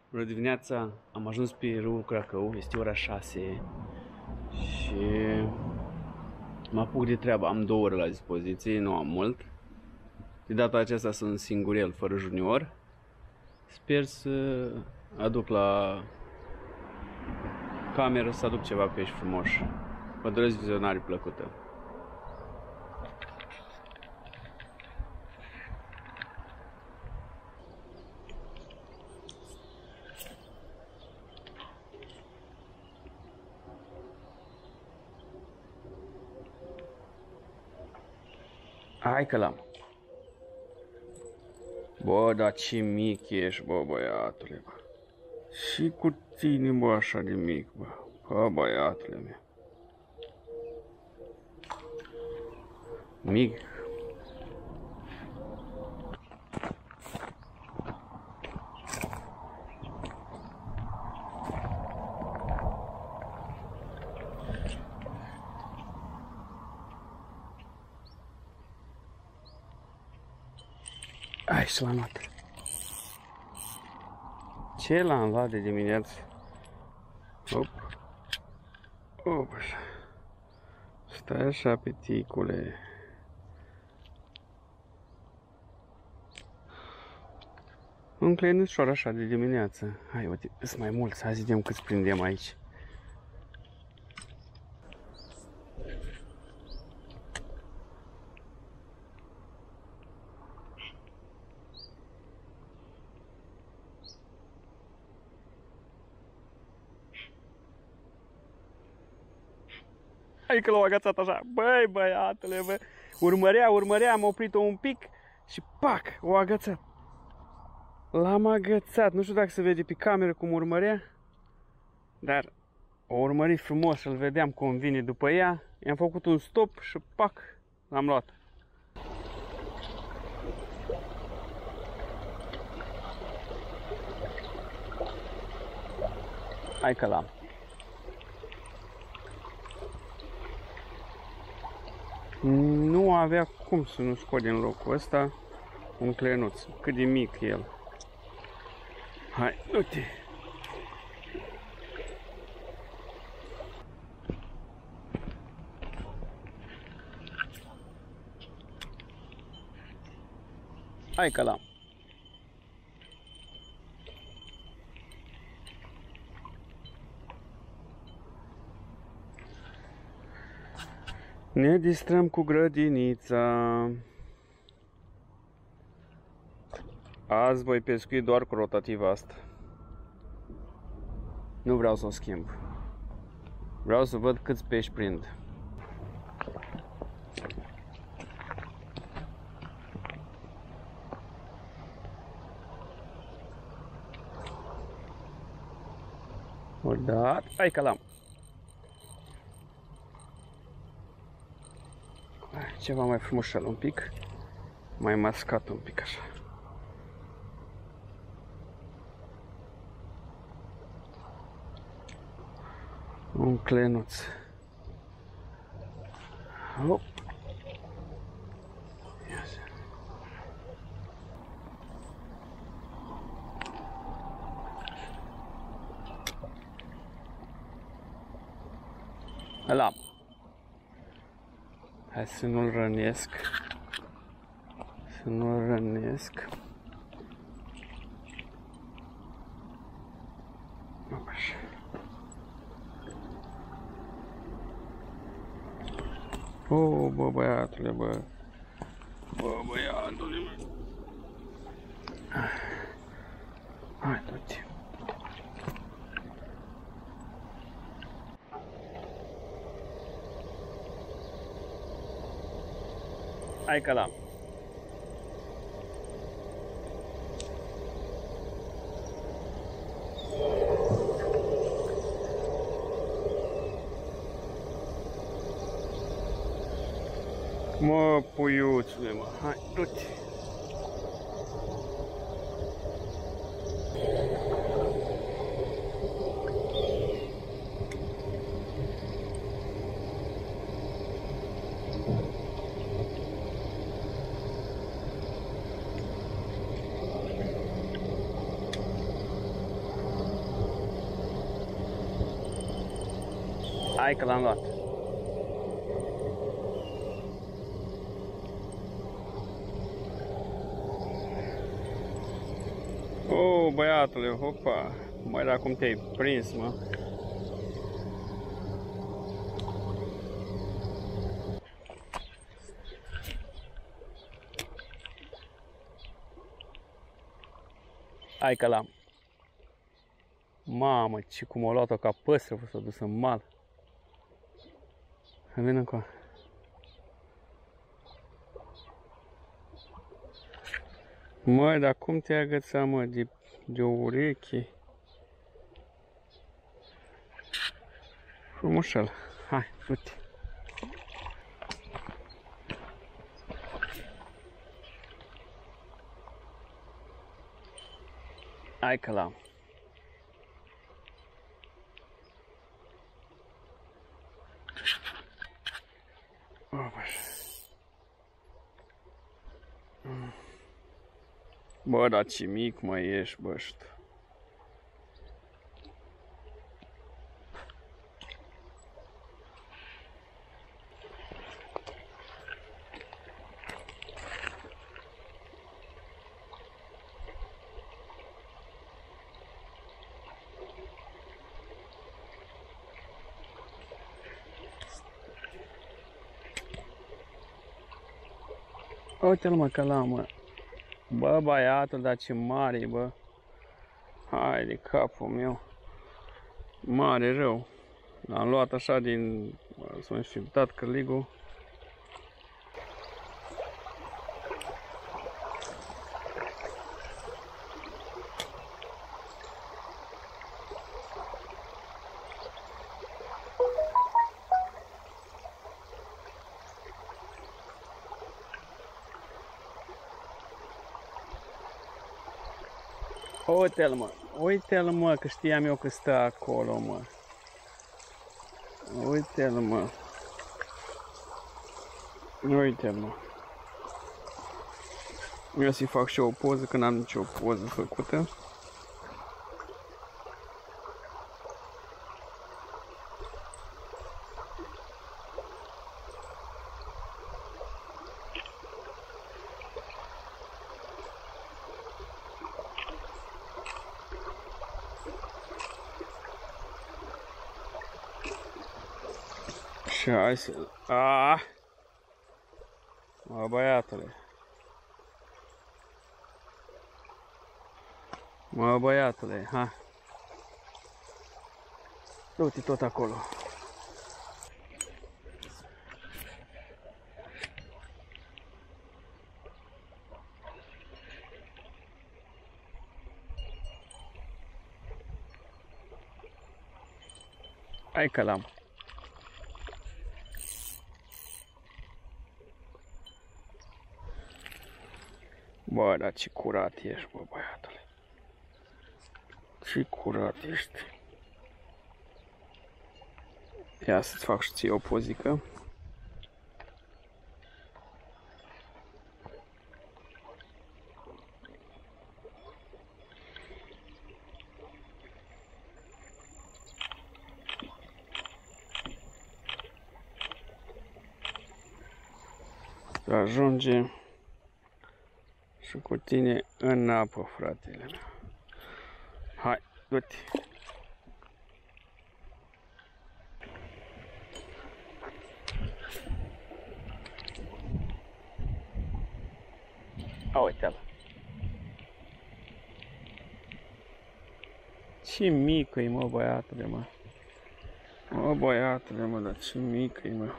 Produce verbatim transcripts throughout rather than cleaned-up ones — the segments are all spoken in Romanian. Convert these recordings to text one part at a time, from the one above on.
Bună dimineața, am ajuns pe râul Cracău, este ora șase și mă apuc de treabă. Am două ore la dispoziție, nu am mult. De data aceasta sunt singurel, fără junior. Sper să aduc la cameră, să aduc ceva pești frumoși. Vă doresc vizionare plăcută. Hai că l-am. Bă, dar ce mic ești, bă, băiatule, bă. Și cu tine, bă, așa de mic, bă. Bă, băiatule meu. Mic. Hai să l-am luat. Ce l-am luat de dimineață? Op. Op, așa. Stai așa, peticule. Un clenușor așa de dimineață. Hai, uite, sunt mai mulți. Hai să vedem câți prindem aici. Hai că l-au agățat așa. Băi, băiatule, bă. Urmărea, urmărea, am oprit-o un pic și pac, o agățat. L-am agățat. Nu știu dacă se vede pe cameră cum urmărea, dar o urmărit frumos, îl vedeam cum vine după ea. I-am făcut un stop și pac, l-am luat. Hai că l-am. Nu avea cum să nu scot din locul ăsta un clenuț, cât de mic e el. Hai, du-te! Hai că l-am! Ne distrăm cu grădinița. Azi voi pescui doar cu rotativa asta. Nu vreau să o schimb. Vreau să văd câți pești prind. Odată. Hai că l-am. Ceva mai frumușel un pic, mai mascat un pic așa. Un clenuț. Hop. Ăla. Hai să nu-l rănesc. Să nu-l rănesc. Așa. O, bă, băiatule, bă. Bă, băiatule, bă. Hai, du-te. Hai că l-am. Mă, puiuțule, mă. Hai, du-te. Hai că l-am luat. Oh, băiatule, hopa. Mai da cum te-ai prins, mă. Hai că l-am. Mamă, ce cum a luat-o ca păsări, s-a dus în mal. Vine încoa. Măi, dar cum te-ai agățat, mă, de, de o ureche? Frumușel. Hai, du-te. Hai că l-am. Bă, dar ce mic mai ești, bă, știu. Uite-l, mă, că l-am, mă. Bă, băiatul, dar ce mare, bă. Hai de capul meu. Mare rău. L-am luat așa din... S-a înfieptat cărligul. Uite-l, mă, uite-l, mă, că știam eu că stă acolo, mă. Uite-l, mă. Uite-l, mă. Eu să-i fac și o poză, că n-am nicio poză făcută. Și hai să... Aaaa! Mă, băiatule! Mă, băiatule, ha! Du-te tot acolo! Hai că l-am! Bă, dar ce curat ești, bă, băiatule. Ce curat ești. Ia să-ți fac și ție o pozică. Să ajunge și cu tine în apă, fratele meu. Hai, du-te! A, uite-l! Ce mică-i, mă, băiatule, mă! Mă, băiatule, mă, dar ce mică-i, mă!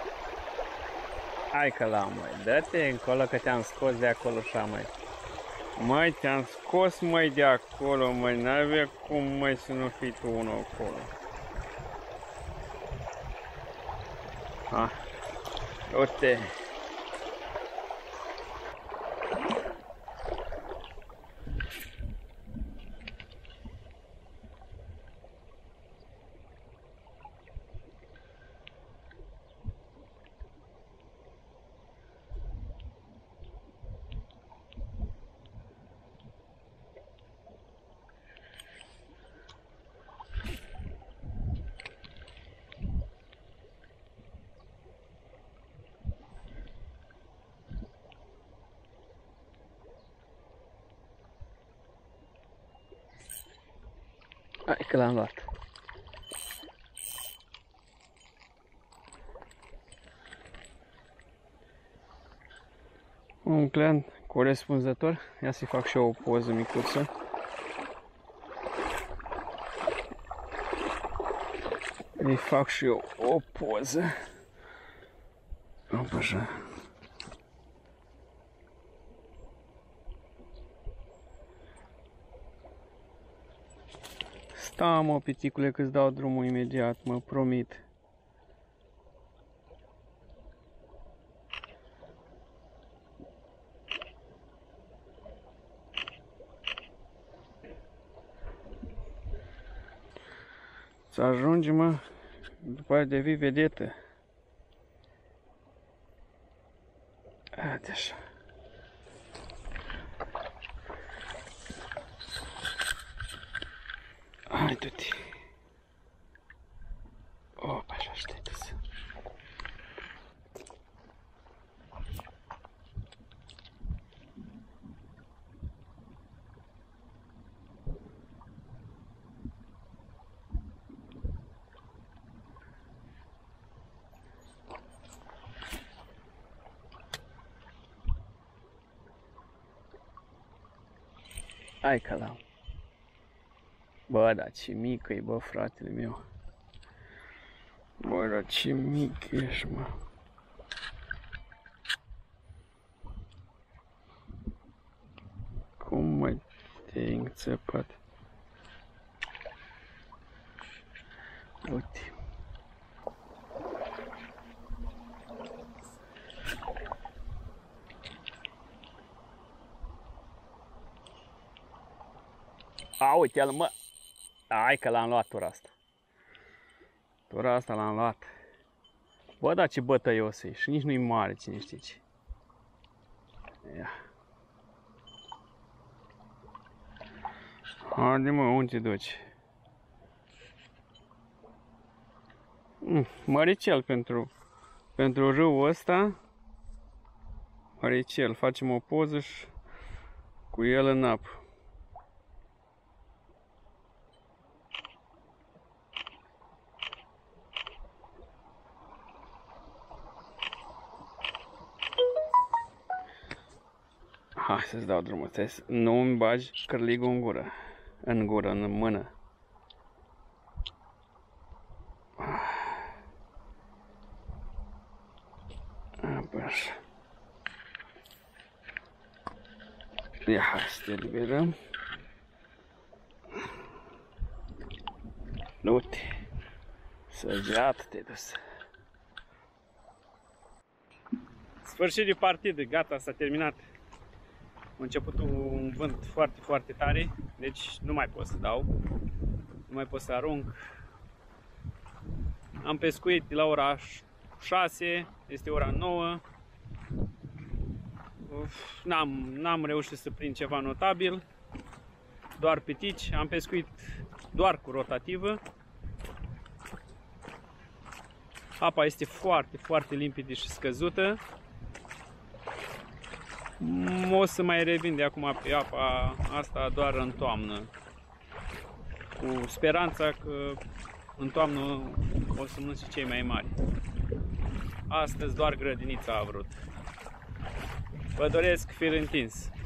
Hai că l-am, măi, dă-te încolo că te-am scos de acolo așa, măi. Măi, te-am scos, măi, de acolo, măi, n-avea cum, măi, să nu fii tu unul acolo. Ha, uite. Hai că l-am luat. Un clan corespunzător. Ia să-i fac și eu o poză micuță. Îi fac și eu o poză. Opa, așa. Sta, mă, piticule, că-ți dau drumul imediat, mă promit. Să ajungi, mă, după aia devii vedetă. Haide așa. Hai, du-te. Opa, așa aștept-ți. Hai că l-am. Bă, dar ce mică e, bă, fratele meu. Bă, dar ce mic ești, mă. Cum mă te-ai înțăpat? Uite. A, uite-l, mă. Hai că l-am luat tura asta. Tura asta l-am luat. Bă, da, ce bătăios e. Și nici nu-i mare, cine știe ce. Ia. Haide, mă, unde te duci? Mm, măricel pentru, pentru râul ăsta. Măricel, facem o poză și cu el în apă. Hai să-ți dau drumul, nu îmi bagi cârligul în gură, în gură, în mână. Apă așa. Ia, hai să te eliberăm. Du-te, săgeată te-ai dus. Sfârșit de partidă, gata, s-a terminat. A început un vânt foarte, foarte tare, deci nu mai pot să dau, nu mai pot să arunc. Am pescuit de la ora șase, este ora nouă. N-am reușit să prind ceva notabil, doar pitici. Am pescuit doar cu rotativă. Apa este foarte, foarte limpede și scăzută. O să mai revin de acum pe apa asta doar în toamnă, cu speranța că în toamnă o să mănânce cei mai mari. Astăzi doar grădinița a vrut. Vă doresc fir întins!